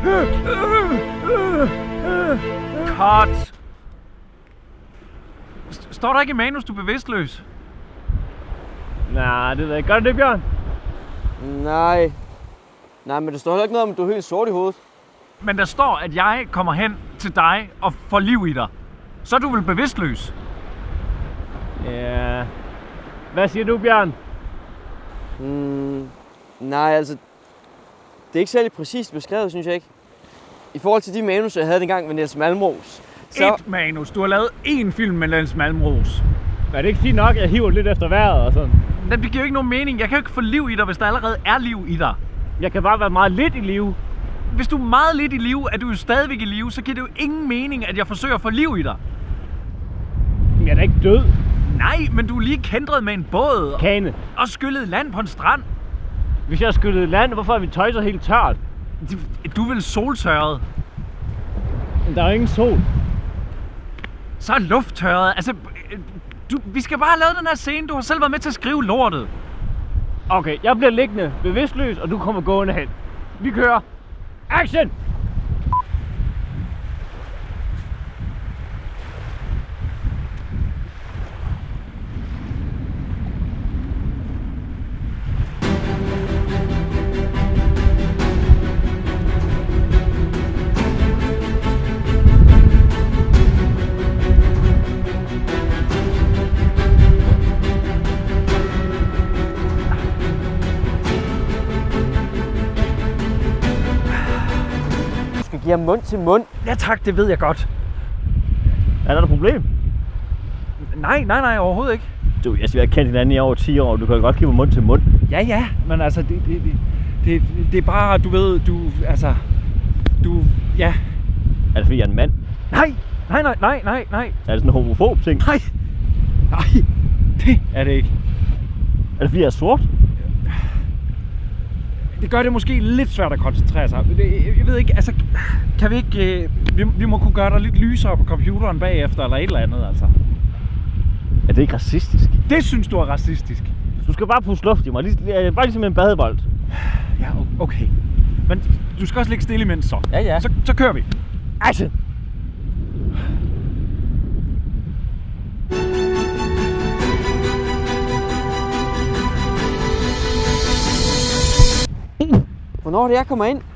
Cut! Står der ikke i manus, du er bevidstløs? Nej, det ved jeg ikke. Gør det, Bjørn? Nej, men der står heller ikke noget om, at du er helt sort i hovedet. Men der står, at jeg kommer hen til dig og får liv i dig. Så er du vel bevidstløs? Ja. Hvad siger du, Bjørn? Nej, altså, det er ikke særlig præcist beskrevet, synes jeg ikke. I forhold til de manus, jeg havde dengang med Niels Malmros. Et manus. Du har lavet én film med Niels Malmros. Er det ikke fint nok, at jeg hiver lidt efter vejret og sådan? Det giver jo ikke nogen mening. Jeg kan jo ikke få liv i dig, hvis der allerede er liv i dig. Jeg kan bare være meget lidt i live. Hvis du er meget lidt i live, er du jo stadigvæk i live, så giver det jo ingen mening, at jeg forsøger at få liv i dig. Jeg er da ikke død. Nej, men du er lige kæntret med en båd. Kane. Og skyllet land på en strand. Hvis jeg skyllede land, hvorfor er vi tøj så helt tørt? Du er vel soltørret? Men der er jo ingen sol. Så er lufttørret. Altså, vi skal bare have lavet den her scene. Du har selv været med til at skrive lortet. Okay, jeg bliver liggende bevidstløs, og du kommer gående hen. Vi kører. Action! Giver mund til mund. Ja tak, det ved jeg godt. Er der et problem? Nej, overhovedet ikke. Du, jeg har kendt hinanden i over 10 år, du kan godt give mig mund til mund. Ja, men altså, det er bare, du ved, ja. Er det fordi, jeg er en mand? Nej. Er det sådan en homofob ting? Nej, det er det ikke. Er det fordi, jeg er sort? Det gør det måske lidt svært at koncentrere sig. Jeg ved ikke, altså, kan vi ikke, vi må kunne gøre dig lidt lysere på computeren bagefter, eller et eller andet, altså. Er det ikke racistisk? Det synes du er racistisk? Du skal bare puste luft i mig, bare ligesom en badebold. Ja, okay. Men du skal også ligge stille imens så. Ja. Så kører vi. Action! Hvornår er det, jeg kommer ind?